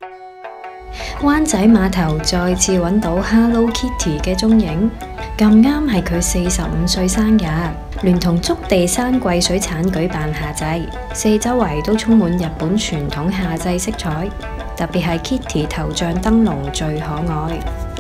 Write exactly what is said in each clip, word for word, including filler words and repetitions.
灣仔碼頭再次揾到 Hello Kitty 嘅蹤影，咁啱係佢四十五歲生日，聯同築地山貴水產舉辦夏祭，四周圍都充滿日本傳統夏祭色彩，特別係 Kitty 頭像燈籠最可愛。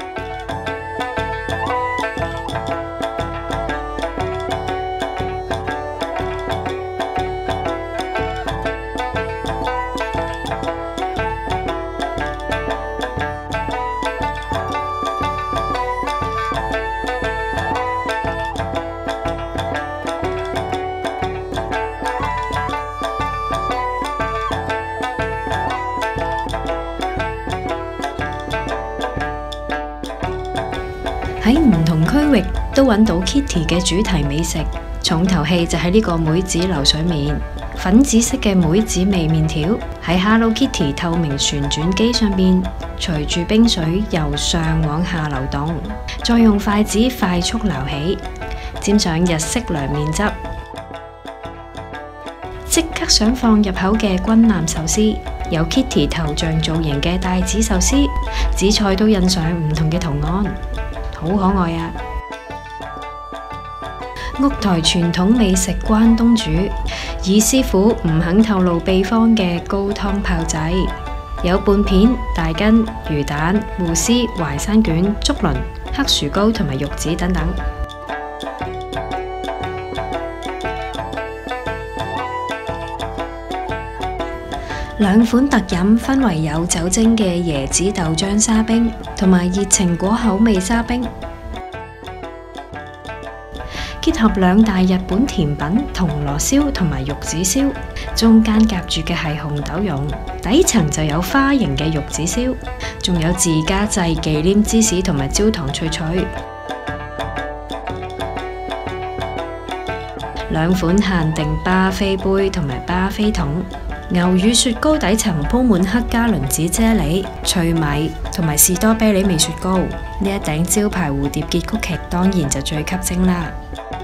喺唔同區域都揾到 Kitty 嘅主題美食，重頭戲就係呢個梅子流水麵，粉紫色嘅梅子味麵條喺 Hello Kitty 透明旋轉機上邊，隨住冰水由上往下流動，再用筷子快速撈起，沾上日式涼麵汁，即刻想放入口嘅軍艦壽司，有 Kitty 頭像造型嘅帶子壽司，紫菜都印上唔同嘅圖案。好可愛啊！屋台傳統美食關東煮，二師傅唔肯透露秘方嘅高湯炮仔，有半片、大根、魚蛋、芋絲、淮山卷、竹輪、黑薯糕同埋玉子等等。兩款特飲分為有酒精嘅椰子豆漿沙冰同埋熱情果口味沙冰，結合兩大日本甜品銅鑼燒同埋玉子燒，中間夾住嘅係紅豆蓉，底層就有花形嘅玉子燒，仲有自家製忌廉芝士同埋焦糖脆脆。兩款限定巴菲杯同埋巴菲桶。牛乳雪糕底層鋪滿黑加侖子啫喱、脆米同埋士多啤梨味雪糕，呢一頂招牌蝴蝶結曲奇當然就最吸睛啦！